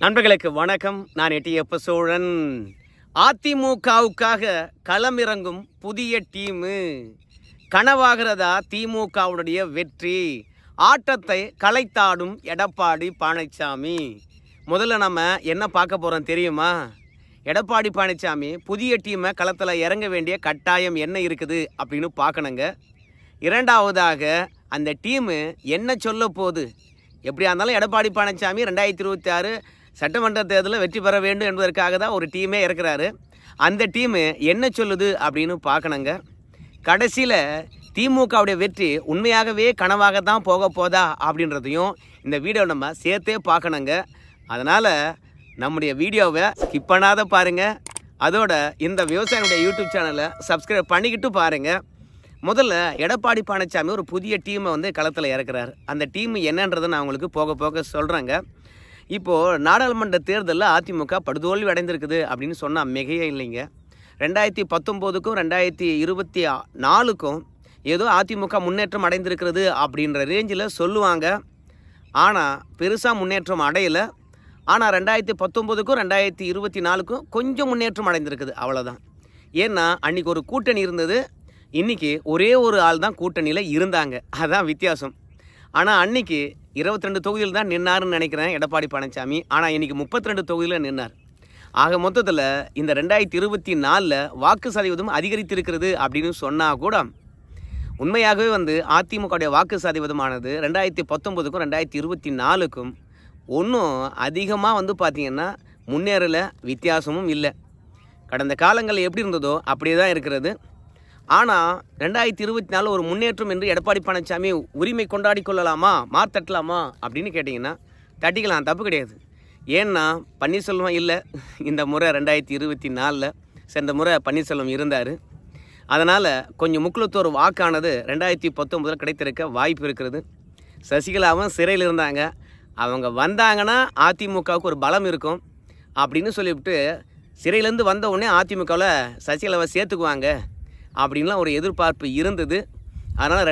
நண்பர்களுக்கு வணக்கம். நான் எட்டியப்ப சோழன். அதிமுகவுக்காக களமிறங்கும் புதிய டீமு. கனவாகிறதா திமுகவுடைய வெற்றி? ஆட்டத்தை கலைத்தாடும் எடப்பாடி பழனிசாமி. முதல்ல நம்ம என்ன பார்க்க போகிறோம் தெரியுமா? எடப்பாடி பழனிசாமி புதிய டீமை களத்தில் இறங்க வேண்டிய கட்டாயம் என்ன இருக்குது அப்படின்னு பார்க்கணுங்க. இரண்டாவதாக அந்த டீமு என்ன சொல்ல போகுது? எப்படியா இருந்தாலும் எடப்பாடி பழனிசாமி 2026 சட்டமன்ற தேர்தலில் வெற்றி பெற வேண்டும் என்பதற்காக தான் ஒரு டீமே இருக்கிறாரு. அந்த டீமு என்ன சொல்லுது அப்படின்னு பார்க்கணுங்க. கடைசியில் திமுகவுடைய வெற்றி உண்மையாகவே கனவாக தான் போக போதா அப்படின்றதையும் இந்த வீடியோ நம்ம சேர்த்தே பார்க்கணுங்க. அதனால் நம்முடைய வீடியோவை ஸ்கிப் பண்ணாத பாருங்கள். அதோட இந்த விவசாயினுடைய யூடியூப் சேனலை சப்ஸ்கிரைப் பண்ணிக்கிட்டு பாருங்கள். முதல்ல எடப்பாடி பழனிசாமி ஒரு புதிய டீமை களத்தில் இறக்குறாரு. அந்த டீம் என்னன்றதை நான் உங்களுக்கு போக போக சொல்கிறேங்க. இப்போது நாடாளுமன்ற தேர்தலில் அதிமுக படுதோல்வி அடைந்திருக்குது அப்படின்னு சொன்னால் மிகையே இல்லைங்க. 2019க்கும் 2024க்கும் ஏதோ அதிமுக முன்னேற்றம் அடைந்திருக்கிறது அப்படின்ற ரேஞ்சில் சொல்லுவாங்க. ஆனால் பெருசாக முன்னேற்றம் அடையலை. ஆனால் 2019க்கும் 2024க்கும் கொஞ்சம் முன்னேற்றம் அடைந்திருக்குது, அவ்வளோதான். ஏன்னா அன்றைக்கி ஒரு கூட்டணி இருந்தது, இன்றைக்கி ஒரே ஒரு ஆள் தான் கூட்டணியில் இருந்தாங்க. அதுதான் வித்தியாசம். ஆனால் அன்றைக்கி 22 தொகுதியில் தான் நின்னாருன்னு நினைக்கிறேன் எடப்பாடி பழனிசாமி. ஆனால் இன்றைக்கி 32 தொகுதியில் நின்னார். ஆக மொத்தத்தில் இந்த 2024 வாக்கு சதவீதம் அதிகரித்திருக்கிறது அப்படின்னு சொன்னால் கூட உண்மையாகவே அதிமுகவுடைய வாக்கு சதவீதமானது 2019க்கும் 2024க்கும் ஒன்றும் அதிகமாக பார்த்திங்கன்னா முன்னேறலை, வித்தியாசமும் இல்லை. கடந்த காலங்களில் எப்படி இருந்ததோ அப்படியே தான் இருக்கிறது. ஆனால் 2024 ஒரு முன்னேற்றம் என்று எடப்பாடி பழனிசாமி உரிமை கொண்டாடி கொள்ளலாமா, மாற்றலாமா அப்படின்னு கேட்டிங்கன்னா தட்டிக்கலாம், தப்பு கிடையாது. ஏன்னா பன்னீர்செல்வம் இல்லை இந்த முறை. 2024 சென்ற முறை பன்னீர்செல்வம் இருந்தார். அதனால் கொஞ்சம் முக்குளத்தோர் வாக்கானது 2019 கிடைத்திருக்க வாய்ப்பு இருக்கிறது. சசிகலாவும் சிறையில் இருந்தாங்க. அவங்க வந்தாங்கன்னா அதிமுகவுக்கு ஒரு பலம் இருக்கும் அப்படின்னு சொல்லிவிட்டு சிறையிலேருந்து வந்த உடனே அதிமுகவில் சசிகலாவை சேர்த்துக்குவாங்க அப்படின்லாம் ஒரு எதிர்பார்ப்பு இருந்தது. அதனால்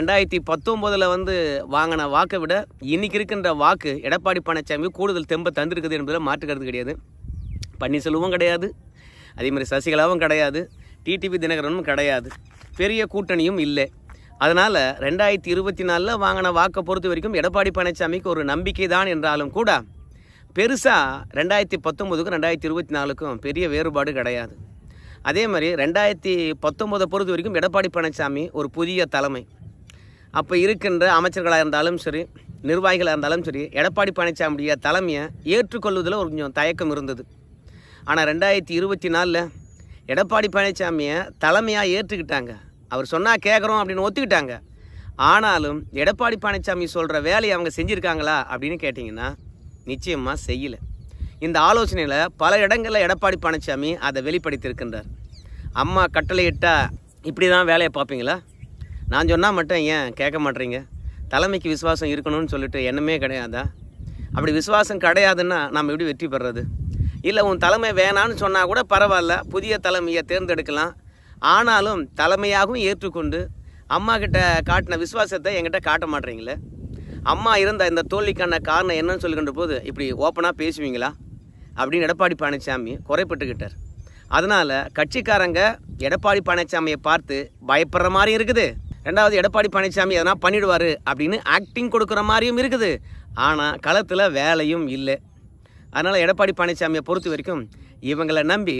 2019 வாங்கின வாக்கை விட இன்றைக்கி இருக்கின்ற வாக்கு எடப்பாடி பழனிசாமி கூடுதல் தெம்பை தந்திருக்குது என்பதில் மாற்றுக்கிறது கிடையாது. பன்னீர்செல்வமும் கிடையாது, அதேமாதிரி சசிகலாவும் கிடையாது, டிடிவி தினகரனும் கிடையாது, பெரிய கூட்டணியும் இல்லை. அதனால் 2024 வாங்கின வாக்கை பொறுத்த வரைக்கும் எடப்பாடி பழனிசாமிக்கு ஒரு நம்பிக்கை தான் என்றாலும் கூட பெருசாக 2019க்கும் 2024க்கும் பெரிய வேறுபாடு கிடையாது. அதே மாதிரி 2019 பொறுத்த வரைக்கும் எடப்பாடி பழனிசாமி ஒரு புதிய தலைமை. அப்போ இருக்கின்ற அமைச்சர்களாக இருந்தாலும் சரி, நிர்வாகிகளாக இருந்தாலும் சரி, எடப்பாடி பழனிசாமியுடைய தலைமையை ஏற்றுக்கொள்வதில் ஒரு கொஞ்சம் தயக்கம் இருந்தது. ஆனால் 2024 எடப்பாடி பழனிசாமியை தலைமையாக ஏற்றுக்கிட்டாங்க. அவர் சொன்னால் கேட்குறோம் அப்படின்னு ஒத்துக்கிட்டாங்க. ஆனாலும் எடப்பாடி பழனிசாமி சொல்கிற வேலையை அவங்க செஞ்சுருக்காங்களா அப்படின்னு கேட்டிங்கன்னா நிச்சயமாக செய்யலை. இந்த ஆலோசனையில் பல இடங்களில் எடப்பாடி பழனிசாமி அதை வெளிப்படுத்தியிருக்கின்றார். அம்மா கட்டளையிட்டால் இப்படி தான் வேலையை பார்ப்பீங்களா? நான் சொன்னால் மட்டும் ஏன் கேட்க மாட்டேறீங்க? தலைமைக்கு விசுவாசம் இருக்கணும்னு சொல்லிட்டு எண்ணமே கிடையாதா? அப்படி விசுவாசம் கிடையாதுன்னா நம்ம எப்படி வெற்றி பெறுறது? இல்லை உன் தலைமை வேணான்னு சொன்னால் கூட பரவாயில்ல, புதிய தலைமையை தேர்ந்தெடுக்கலாம். ஆனாலும் தலைமையாகவும் ஏற்றுக்கொண்டு அம்மா கிட்ட காட்டின விசுவாசத்தை என்கிட்ட காட்ட மாட்டேறீங்களே. அம்மா இருந்த இந்த தோல்விக்கான காரணம் என்னன்னு சொல்லுகின்ற போது இப்படி ஓப்பனாக பேசுவீங்களா அப்படின்னு எடப்பாடி பழனிசாமி குறைப்பட்டுக்கிட்டார். அதனால் கட்சிக்காரங்க எடப்பாடி பழனிசாமியை பார்த்து பயப்படுற மாதிரி இருக்குது. ரெண்டாவது, எடப்பாடி பழனிசாமி எதனா பண்ணிடுவார் அப்படின்னு ஆக்டிங் கொடுக்குற மாதிரியும் இருக்குது. ஆனால் களத்தில் வேலையும் இல்லை. அதனால் எடப்பாடி பழனிசாமியை பொறுத்த வரைக்கும் இவங்களை நம்பி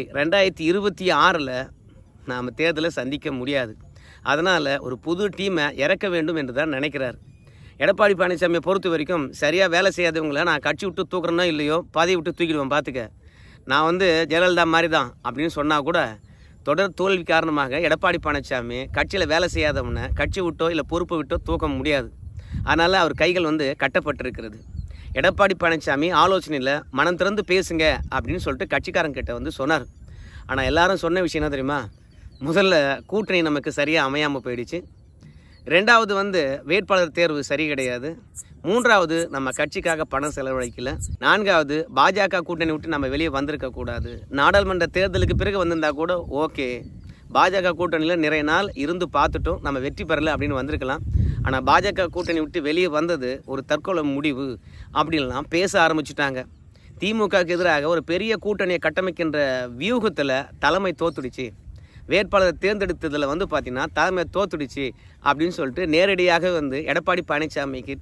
2026 நாம் தேர்தலை சந்திக்க முடியாது. அதனால் ஒரு புது டீமை இறக்க வேண்டும் என்று தான் நினைக்கிறார். எடப்பாடி பழனிசாமியை பொறுத்த வரைக்கும் சரியாக வேலை செய்யாதவங்கள நான் கட்சி விட்டு தூக்குறேனோ இல்லையோ பதவி விட்டு தூக்கிடுவேன், பார்த்துக்க, நான் ஜெயலலிதா மாதிரி தான் அப்படின்னு சொன்னால் கூட தொடர் தோல்வி காரணமாக எடப்பாடி பழனிசாமி கட்சியில் வேலை செய்யாதவனை கட்சி விட்டோ இல்லை பொறுப்பு விட்டோ தூக்க முடியாது. அதனால் அவர் கைகள் கட்டப்பட்டிருக்கிறது. எடப்பாடி பழனிசாமி ஆலோசனையில் மனம் திறந்து பேசுங்க அப்படின்னு சொல்லிட்டு கட்சிக்காரங்கிட்ட சொன்னார். ஆனால் எல்லாரும் சொன்ன விஷயம் என்ன தெரியுமா? முதல்ல கூட்டணி நமக்கு சரியாக அமையாமல் போயிடுச்சு. ரெண்டாவது வேட்பாளர் தேர்வு சரி கிடையாது. மூன்றாவது நம்ம கட்சிக்காக பணம் செலவழிக்கல. நான்காவது பாஜக கூட்டணி விட்டு நம்ம வெளியே வந்திருக்கக்கூடாது. நாடாளுமன்ற தேர்தலுக்கு பிறகு வந்திருந்தா கூட ஓகே, பாஜக கூட்டணியில் நிறைய நாள் இருந்து பார்த்துட்டோம், நம்ம வெற்றி பெறலை அப்படின்னு வந்திருக்கலாம். ஆனால் பாஜக கூட்டணி விட்டு வெளியே வந்தது ஒரு தற்கொலை முடிவு அப்படின்லாம் பேச ஆரம்பிச்சுட்டாங்க. திமுகவுக்கு எதிராக ஒரு பெரிய கூட்டணியை கட்டமைக்கின்ற வியூகத்தில் தலைமை தோத்துடுச்சு, வேட்பாளரை தேர்ந்தெடுத்ததில் வந்து பார்த்திங்கன்னா தலைமை தோத்துடுச்சு அப்படின்னு சொல்லிட்டு நேரடியாக வந்து எடப்பாடி பழனிசாமி கிட்ட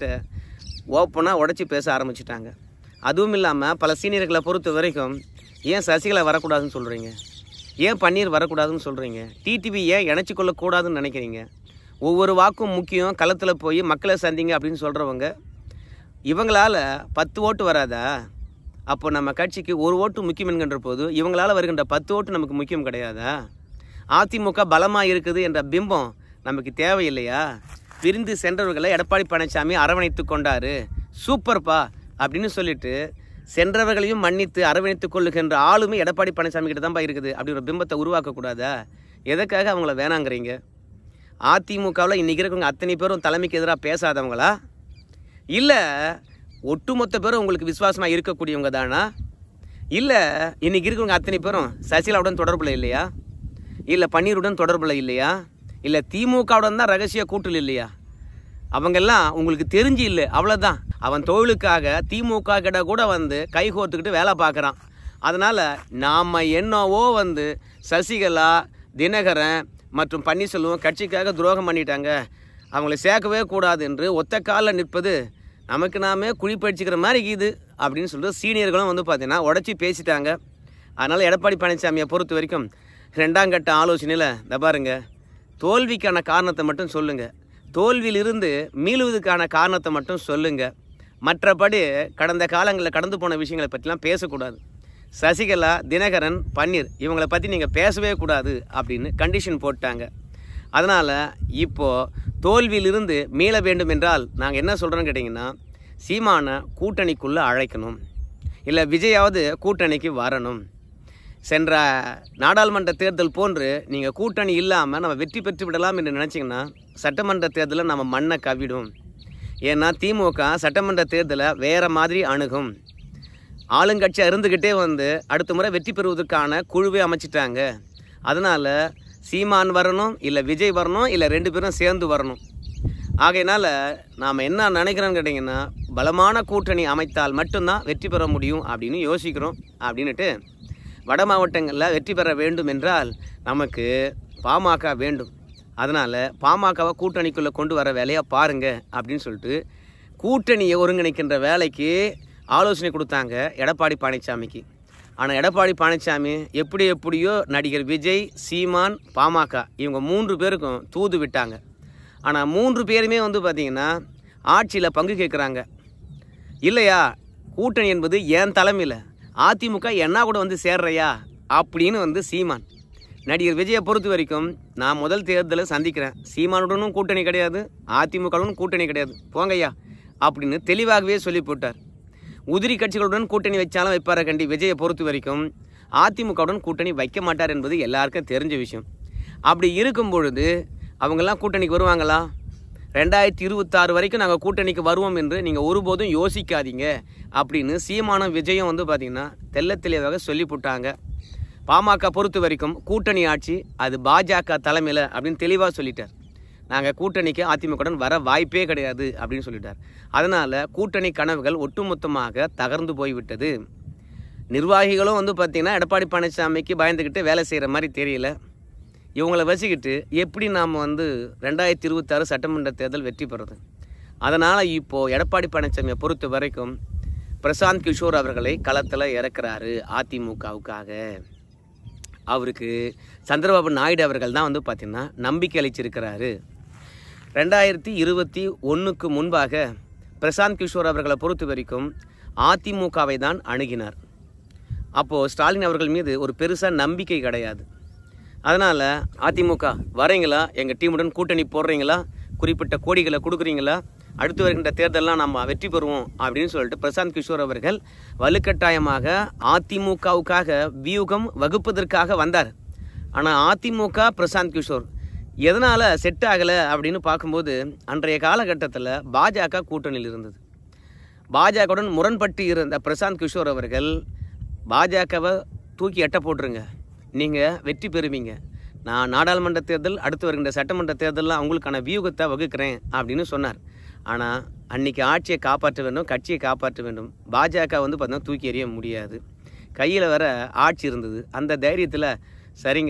ஓப்பனாக உடச்சி பேச ஆரம்பிச்சிட்டாங்க. அதுவும் இல்லாமல் பல சீனியர்களை பொறுத்த வரைக்கும் ஏன் சசிகலா வரக்கூடாதுன்னு சொல்கிறீங்க, ஏன் பன்னீர் வரக்கூடாதுன்னு சொல்கிறீங்க, டிடிவி ஏன் இணைச்சி கொள்ளக்கூடாதுன்னு நினைக்கிறீங்க, ஒவ்வொரு வாக்கும் முக்கியம், களத்தில் போய் மக்களை சந்திங்க அப்படின்னு சொல்கிறவங்க இவங்களால் 10 ஓட்டு வராதா? அப்போ நம்ம கட்சிக்கு ஒரு ஓட்டு முக்கியம் என்கின்ற போது இவங்களால் வருகின்ற 10 ஓட்டு நமக்கு முக்கியம் கிடையாதா? அதிமுக பலமாக இருக்குது என்ற பிம்பம் நமக்கு தேவையில்லையா? பிரிந்து சென்றவர்களை எடப்பாடி பழனிசாமி அரவணைத்து கொண்டாரு, சூப்பர்ப்பா அப்படின்னு சொல்லிட்டு சென்றவர்களையும் மன்னித்து அரவணைத்து கொள்ளுகின்ற ஆளுமை எடப்பாடி பழனிசாமி கிட்ட தான்ப்பா இருக்குது அப்படிங்கிற பிம்பத்தை உருவாக்கக்கூடாதா? எதுக்காக அவங்கள வேணாங்கிறீங்க? அதிமுகவில் இன்றைக்கி இருக்கிறவங்க அத்தனை பேரும் தலைமைக்கு எதிராக பேசாதவங்களா, இல்லை ஒட்டுமொத்த பேரும் உங்களுக்கு விசுவாசமாக இருக்கக்கூடியவங்க தானா, இல்லை இன்றைக்கி இருக்கிறவங்க அத்தனை பேரும் சசிகலாவுடன் தொடர்பில் இல்லையா, இல்லை பன்னீருடன் தொடர்பில் இல்லையா, இல்லை திமுகவுடன் தான் ரகசிய கூட்டல் இல்லையா? அவங்கெல்லாம் உங்களுக்கு தெரிஞ்சு இல்லை, அவ்வளோதான். அவன் தொழிலுக்காக திமுக கிட்ட கூட வந்து கைகோர்த்துக்கிட்டு வேலை பார்க்குறான். அதனால் நாம் என்னவோ வந்து சசிகலா, தினகரன் மற்றும் பன்னீர்செல்வம் கட்சிக்காக துரோகம் பண்ணிட்டாங்க, அவங்களை சேர்க்கவே கூடாது என்று ஒத்த காலில் நிற்பது நமக்கு நாமே குழிப்படிச்சுக்கிற மாதிரி இது அப்படின்னு சொல்லிட்டு சீனியர்களும் வந்து பார்த்தீங்கன்னா உடச்சி பேசிட்டாங்க. அதனால் எடப்பாடி பழனிசாமியை பொறுத்த வரைக்கும் 2ஆம் கட்ட ஆலோசனையில் இந்த பாருங்க, தோல்விக்கான காரணத்தை மட்டும் சொல்லுங்கள், தோல்வியிலிருந்து மீளுவதுக்கான காரணத்தை மட்டும் சொல்லுங்கள், மற்றபடி கடந்த காலங்களில் கடந்து போன விஷயங்களை பற்றிலாம் பேசக்கூடாது. சசிகலா, தினகரன், பன்னீர் இவங்களை பற்றி நீங்கள் பேசவே கூடாது அப்படின்னு கண்டிஷன் போட்டாங்க. அதனால் இப்போது தோல்வியிலிருந்து மீள வேண்டும் என்றால் நாங்கள் என்ன சொல்கிறோன்னு கேட்டிங்கன்னா, சீமானை கூட்டணிக்குள்ளே அழைக்கணும், இல்லை விஜயாவது கூட்டணிக்கு வரணும். சென்ற நாடாளுமன்ற தேர்தல் போன்று நீங்கள் கூட்டணி இல்லாமல் நம்ம வெற்றி பெற்று விடலாம் என்று நினச்சிங்கன்னா சட்டமன்ற தேர்தலில் நம்ம மண்ணை கவிடும். ஏன்னா திமுக சட்டமன்ற தேர்தலை வேறு மாதிரி அணுகும். ஆளுங்கட்சியாக இருந்துக்கிட்டே வந்து அடுத்த முறை வெற்றி பெறுவதற்கான குழுவை அமைச்சிட்டாங்க. அதனால் சீமான் வரணும், இல்லை விஜய் வரணும், இல்லை 2 பேரும் சேர்ந்து வரணும். ஆகையினால் நாம் என்ன நினைக்கிறோன்னு கேட்டிங்கன்னா, பலமான கூட்டணி அமைத்தால் மட்டும்தான் வெற்றி பெற முடியும் அப்படின்னு யோசிக்கிறோம். அப்படின்ட்டு வட மாவட்டங்களில் வெற்றி பெற வேண்டும் என்றால் நமக்கு பாமக வேண்டும். அதனால் பாமகவை கூட்டணிக்குள்ளே கொண்டு வர வேலையை பாருங்கள் அப்படின்னு சொல்லிட்டு கூட்டணியை ஒருங்கிணைக்கின்ற வேலைக்கு ஆலோசனை கொடுத்தாங்க எடப்பாடி பழனிசாமிக்கு. ஆனால் எடப்பாடி பழனிசாமி எப்படியோ நடிகர் விஜய், சீமான், பாமக இவங்க 3 பேருக்கும் தூது விட்டாங்க. ஆனால் 3 பேருமே வந்து பார்த்திங்கன்னா ஆட்சியில் பங்கு கேட்குறாங்க. இல்லையா, கூட்டணி என்பது என் தலைமையில், அதிமுக என்ன கூட வந்து சேர்றையா அப்படின்னு வந்து சீமான். நடிகர் விஜயை பொறுத்த வரைக்கும் நான் முதல் தேர்தலை சந்திக்கிறேன், சீமானுடனும் கூட்டணி கிடையாது, அதிமுகவுடனும் கூட்டணி கிடையாது, போங்கய்யா அப்படின்னு தெளிவாகவே சொல்லி போட்டார். உதிரி கட்சிகளுடன் கூட்டணி வச்சாலும் வைப்பார கண்டி விஜயை பொறுத்த வரைக்கும் அதிமுகவுடன் கூட்டணி வைக்க மாட்டார் என்பது எல்லாருக்கும் தெரிஞ்ச விஷயம். அப்படி இருக்கும் பொழுது அவங்கெல்லாம் கூட்டணிக்கு வருவாங்களா? 2026 வரைக்கும் நாங்கள் கூட்டணிக்கு வருவோம் என்று நீங்கள் ஒருபோதும் யோசிக்காதீங்க அப்படின்னு சீமானும் விஜயம் வந்து பார்த்திங்கன்னா தெளிவாக சொல்லி போட்டாங்க. பாமக பொறுத்த வரைக்கும் கூட்டணி ஆட்சி அது பாஜக தலைமையில் அப்படின்னு தெளிவாக சொல்லிட்டார். நாங்கள் கூட்டணிக்கு அதிமுகவுடன் வர வாய்ப்பே கிடையாது அப்படின்னு சொல்லிட்டார். அதனால் கூட்டணி கனவுகள் ஒட்டுமொத்தமாக தகர்ந்து போய்விட்டது. நிர்வாகிகளும் வந்து பார்த்திங்கன்னா எடப்பாடி பழனிசாமிக்கு பயந்துக்கிட்டு வேலை செய்கிற மாதிரி தெரியல. இவங்களை வச்சுக்கிட்டு எப்படி நாம் வந்து 2026 சட்டமன்ற தேர்தல் வெற்றி பெறுறது? அதனால் இப்போது எடப்பாடி பழனிசாமியை பொறுத்த வரைக்கும் பிரசாந்த் கிஷோர் அவர்களை களத்தில் இறக்குறாரு அதிமுகவுக்காக. அவருக்கு சந்திரபாபு நாயுடு அவர்கள் தான் வந்து பார்த்திங்கன்னா நம்பிக்கை அளிச்சிருக்கிறாரு. 2021க்கு முன்பாக பிரசாந்த் கிஷோர் அவர்களை பொறுத்த வரைக்கும் அதிமுகவை தான் அணுகினார். அப்போது ஸ்டாலின் அவர்கள் மீது ஒரு பெருசாக நம்பிக்கை கிடையாது. அதனால் அதிமுக வரீங்களா, எங்கள் டீமுடன் கூட்டணி போடுறீங்களா, குறிப்பிட்ட கோடிகளை கொடுக்குறீங்களா, அடுத்து வருகின்ற தேர்தலெலாம் நம்ம வெற்றி பெறுவோம் அப்படின்னு சொல்லிட்டு பிரசாந்த் கிஷோர் அவர்கள் வலுக்கட்டாயமாக அதிமுகவுக்காக வியூகம் வகுப்பதற்காக வந்தார். ஆனால் அதிமுக பிரசாந்த் கிஷோர் எதனால் செட் ஆகலை அப்படின்னு பார்க்கும்போது அன்றைய காலகட்டத்தில் பாஜக கூட்டணியில் இருந்தது. பாஜகவுடன் முரண்பட்டு இருந்த பிரசாந்த் கிஷோர் அவர்கள் பாஜகவை தூக்கி எட்ட போட்டுருங்க, நீங்கள் வெற்றி பெறுவீங்க, நான் நாடாளுமன்ற தேர்தல் அடுத்து வருகின்ற சட்டமன்ற தேர்தலில் அவங்களுக்கான வியூகத்தை வகுக்கிறேன் அப்படின்னு சொன்னார். ஆனால் அன்றைக்கி ஆட்சியை காப்பாற்ற வேண்டும், கட்சியை காப்பாற்ற வேண்டும். பாஜக வந்து பார்த்தீங்கன்னா தூக்கி எறிய முடியாது. கையில் வர ஆட்சி இருந்தது. அந்த தைரியத்தில் சரிங்க,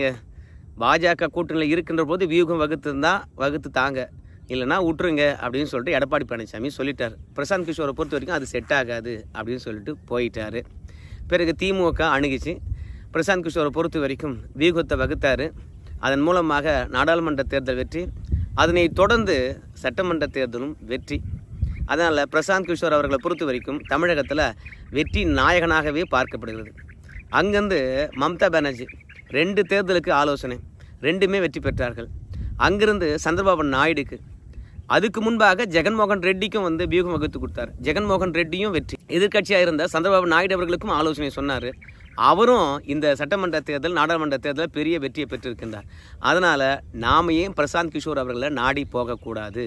பாஜக கூட்டணியில் இருக்கின்ற போது வியூகம் வகுத்து தாங்க, இல்லைனா விட்டுருங்க அப்படின்னு சொல்லிட்டு எடப்பாடி பழனிசாமி சொல்லிட்டார். பிரசாந்த் கிஷோரை பொறுத்த வரைக்கும் அது செட் ஆகாது அப்படின்னு சொல்லிட்டு போயிட்டார். பிறகு திமுக அணுகிச்சு. பிரசாந்த் கிஷோரை பொறுத்த வரைக்கும் வியூகத்தை வகுத்தார். அதன் மூலமாக நாடாளுமன்ற தேர்தல் வெற்றி, அதனை தொடர்ந்து சட்டமன்ற தேர்தலும் வெற்றி. அதனால் பிரசாந்த் கிஷோர் அவர்களை பொறுத்த வரைக்கும் தமிழகத்தில் வெற்றி நாயகனாகவே பார்க்கப்படுகிறது. அங்கேருந்து மம்தா பானர்ஜி 2 தேர்தலுக்கு ஆலோசனை, 2மே வெற்றி பெற்றார்கள். அங்கிருந்து சந்திரபாபு நாயுடுக்கு, அதுக்கு முன்பாக ஜெகன்மோகன் ரெட்டிக்கும் வந்து வியூகம் வகுத்து கொடுத்தார். ஜெகன்மோகன் ரெட்டியும் வெற்றி. எதிர்கட்சியாக இருந்த சந்திரபாபு நாயுடு அவர்களுக்கும் ஆலோசனை சொன்னார். அவரும் இந்த சட்டமன்ற தேர்தல், நாடாளுமன்ற தேர்தலில் பெரிய வெற்றியை பெற்றிருக்கின்றார். அதனால் நாம் ஏன் பிரசாந்த் கிஷோர் அவர்களை நாடி போகக்கூடாது?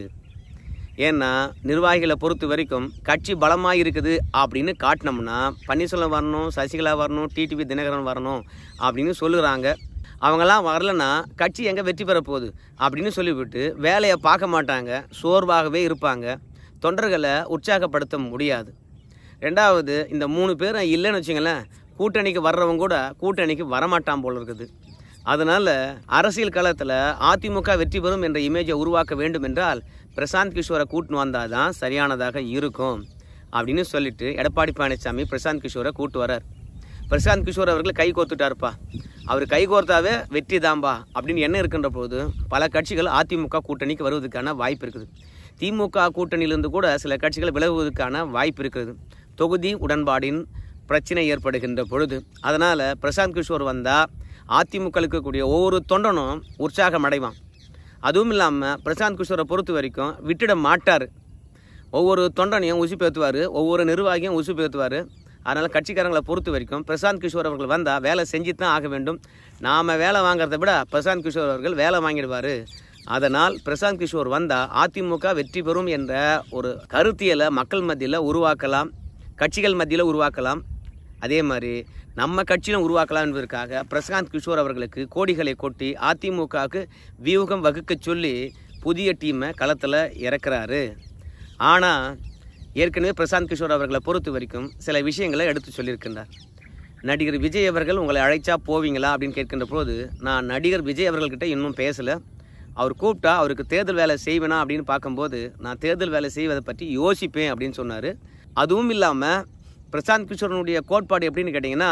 ஏன்னா நிர்வாகிகளை பொறுத்த வரைக்கும் கட்சி பலமாக இருக்குது அப்படின்னு காட்டினோம்னா பன்னீர்செல்வம் வரணும், சசிகலா வரணும், டிடிவி தினகரன் வரணும் அப்படின்னு சொல்லுறாங்க. அவங்கெல்லாம் வரலன்னா கட்சி எங்கே வெற்றி பெற போகுது அப்படின்னு சொல்லிவிட்டு வேலையை பார்க்க மாட்டாங்க, சோர்வாகவே இருப்பாங்க, தொண்டர்களை உற்சாகப்படுத்த முடியாது. ரெண்டாவது, இந்த 3 பேரும் இல்லைன்னு வச்சுங்களேன், கூட்டணிக்கு வர்றவங்க கூட கூட்டணிக்கு வரமாட்டான் போல் இருக்குது. அதனால் அரசியல் களத்தில் அதிமுக வெற்றி பெறும் என்ற இமேஜை உருவாக்க வேண்டும் என்றால் பிரசாந்த் கிஷோரை கூட்டின்னு வந்தால் தான் சரியானதாக இருக்கும் அப்படின்னு சொல்லிட்டு எடப்பாடி பழனிசாமி பிரசாந்த் கிஷோரை கூட்டு வரார். பிரசாந்த் கிஷோர் அவர்கள் கை கோர்த்துட்டாருப்பா, அவர் கை கோர்த்தாவே வெற்றி தான்பா அப்படின்னு என்ன இருக்கின்ற போது பல கட்சிகள் அதிமுக கூட்டணிக்கு வருவதற்கான வாய்ப்பு இருக்குது. திமுக கூட்டணியிலிருந்து கூட சில கட்சிகள் விலகுவதற்கான வாய்ப்பு இருக்கிறது, தொகுதி உடன்பாடின் பிரச்சனை ஏற்படுகின்ற பொழுது. அதனால் பிரசாந்த் கிஷோர் வந்தால் அதிமுக இருக்கக்கூடிய ஒவ்வொரு தொண்டனும் உற்சாகம் அடைவான். அதுவும் இல்லாமல் பிரசாந்த் கிஷோரை பொறுத்த வரைக்கும் விட்டுட மாட்டார். ஒவ்வொரு தொண்டனையும் உசுப்பேற்றுவார், ஒவ்வொரு நிர்வாகியும் உசுப்பேற்றுவார். அதனால் கட்சிக்காரங்களை பொறுத்த வரைக்கும் பிரசாந்த் கிஷோர் அவர்கள் வந்தால் வேலை செஞ்சு தான் ஆக வேண்டும். நாம் வேலை வாங்கிறத விட பிரசாந்த் கிஷோர் அவர்கள் வேலை வாங்கிடுவார். அதனால் பிரசாந்த் கிஷோர் வந்தால் அதிமுக வெற்றி பெறும் என்ற ஒரு கருத்தியலை மக்கள் மத்தியில் உருவாக்கலாம், கட்சிகள் மத்தியில் உருவாக்கலாம். அதே மாதிரி நம்ம கட்சியிலும் உருவாக்கலாம் என்பதற்காக பிரசாந்த் கிஷோர் அவர்களுக்கு கோடிகளை கொட்டி அதிமுகவுக்கு வியூகம் வகுக்க சொல்லி புதிய டீமை களத்தில் இறக்குறாரு. ஆனால் ஏற்கனவே பிரசாந்த் கிஷோர் அவர்களை பொறுத்த வரைக்கும் சில விஷயங்களை எடுத்து சொல்லியிருக்கின்றார். நடிகர் விஜய் அவர்கள் உங்களை அழைச்சா போவீங்களா அப்படின்னு கேட்கின்ற போது, நான் நடிகர் விஜய் அவர்கள்கிட்ட இன்னும் பேசலை. அவர் கூப்பிட்டா அவருக்கு தேர்தல் வேலை செய்வேனா அப்படின்னு பார்க்கும்போது நான் தேர்தல் வேலை செய்வதை பற்றி யோசிப்பேன் அப்படின்னு சொன்னார். அதுவும் இல்லாமல் பிரசாந்த் கிஷோரனுடைய கோட்பாடு எப்படின்னு கேட்டிங்கன்னா,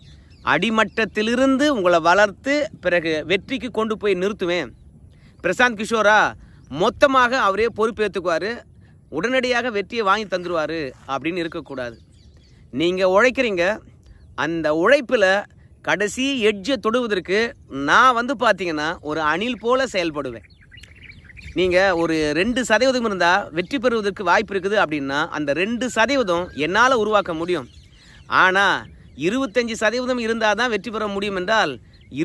அடிமட்டத்திலிருந்து உங்களை வளர்த்து பிறகு வெற்றிக்கு கொண்டு போய் நிறுத்துவேன். பிரசாந்த் கிஷோரா மொத்தமாக அவரே பொறுப்பேற்றுக்குவார், உடனடியாக வெற்றியை வாங்கி தந்துடுவார் அப்படின்னு இருக்கக்கூடாது. நீங்கள் உழைக்கிறீங்க, அந்த உழைப்பில் கடைசி எட்ஜை தொடுவதற்கு நான் வந்து பார்த்தீங்கன்னா ஒரு அணில் போல் செயல்படுவேன். நீங்கள் ஒரு 2% இருந்தால் வெற்றி பெறுவதற்கு வாய்ப்பு இருக்குது அப்படின்னா அந்த 2% என்னால் உருவாக்க முடியும். ஆனால் 25% இருந்தால் தான் வெற்றி பெற முடியும் என்றால்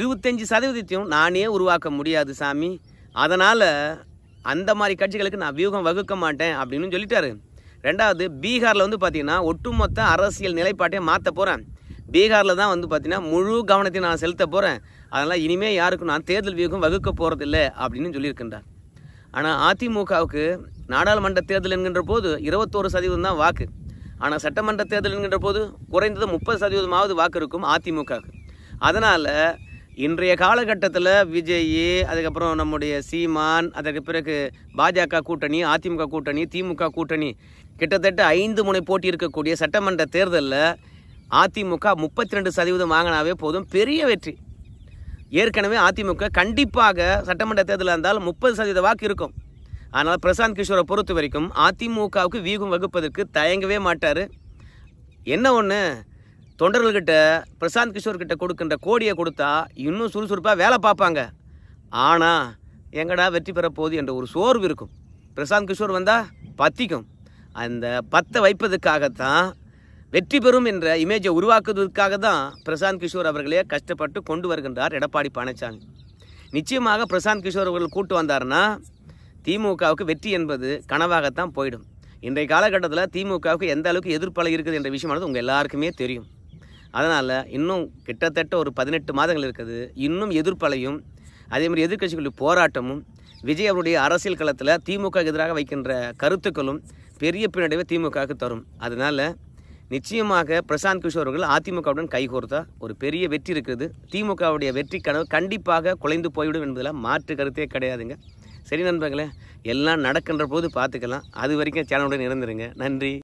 25% நானே உருவாக்க முடியாது சாமி. அதனால் அந்த மாதிரி கட்சிகளுக்கு நான் வியூகம் வகுக்க மாட்டேன் அப்படின்னு சொல்லிட்டாரு. ரெண்டாவது, பீகாரில் வந்து பார்த்திங்கன்னா ஒட்டுமொத்த அரசியல் நிலைப்பாட்டை மாற்ற போகிறேன். பீகாரில் தான் வந்து பார்த்திங்கன்னா முழு கவனத்தை நான் செலுத்த போகிறேன். அதனால் இனிமேல் யாருக்கும் நான் தேர்தல் வியூகம் வகுக்க போகிறதில்லை அப்படின்னு சொல்லியிருக்கின்றார். ஆனால் அதிமுகவுக்கு நாடாளுமன்ற தேர்தல் என்கின்ற போது 21% தான் வாக்கு. ஆனால் சட்டமன்ற தேர்தல் என்கின்ற போது குறைந்தது 30% வாக்கு இருக்கும் அதிமுகவுக்கு. அதனால் இன்றைய காலகட்டத்தில் விஜய், அதுக்கப்புறம் நம்முடைய சீமான், அதற்கு பிறகு பாஜக கூட்டணி, அதிமுக கூட்டணி, திமுக கூட்டணி, கிட்டத்தட்ட 5 முனை போட்டி இருக்கக்கூடிய சட்டமன்ற தேர்தலில் அதிமுக 32% வாங்கினாவே போதும், பெரிய வெற்றி. ஏற்கனவே அதிமுக கண்டிப்பாக சட்டமன்ற தேர்தலில் இருந்தால் 30% வாக்கு இருக்கும். அதனால் பிரசாந்த் கிஷோரை பொறுத்த வரைக்கும் அதிமுகவுக்கு வியூகம் வகுப்பதற்கு தயங்கவே மாட்டார். என்ன ஒன்று, தொண்டர்கள்கிட்ட பிரசாந்த் கிஷோர்கிட்ட கொடுக்கின்ற கோடியை கொடுத்தா இன்னும் சுறுசுறுப்பாக வேலை பார்ப்பாங்க. ஆனால் எங்கடா வெற்றி பெற போகுது என்ற ஒரு சோர்வு இருக்கும். பிரசாந்த் கிஷோர் வந்தால் பத்திக்கும். அந்த பத்த வைப்பதற்காகத்தான், வெற்றி பெறும் என்ற இமேஜை உருவாக்குவதற்காக தான் பிரசாந்த் கிஷோர் அவர்களே கஷ்டப்பட்டு கொண்டு வருகின்றார் எடப்பாடி பழனிசாமி. நிச்சயமாக பிரசாந்த் கிஷோர் அவர்கள் கூட்டு வந்தார்னா திமுகவுக்கு வெற்றி என்பது கனவாகத்தான் போயிடும். இன்றைய காலகட்டத்தில் திமுகவுக்கு எந்த அளவுக்கு எதிர்ப்பலை இருக்குது என்ற விஷயமானது உங்கள் எல்லாருக்குமே தெரியும். அதனால் இன்னும் கிட்டத்தட்ட ஒரு 18 மாதங்கள் இருக்குது. இன்னும் எதிர்ப்பலையும் அதேமாதிரி எதிர்க்கட்சிகளுடைய போராட்டமும் விஜய் அவருடைய அரசியல் களத்தில் திமுக எதிராக வைக்கின்ற கருத்துக்களும் பெரிய பின்னடைவை திமுகவுக்கு தரும். அதனால் நிச்சயமாக பிரசாந்த் கிஷோர் அவர்கள் அதிமுகவுடன் கைகோர்த்தா ஒரு பெரிய வெற்றி இருக்குது. திமுகவுடைய வெற்றி கனவு கண்டிப்பாக குலைந்து போய்விடும் என்பதில் மாற்று கருத்தே கிடையாதுங்க. சரி நண்பர்களே, எல்லாம் நடக்கின்ற போது பார்த்துக்கலாம். அது வரைக்கும் சேனலுடன் இருந்துருங்க. நன்றி.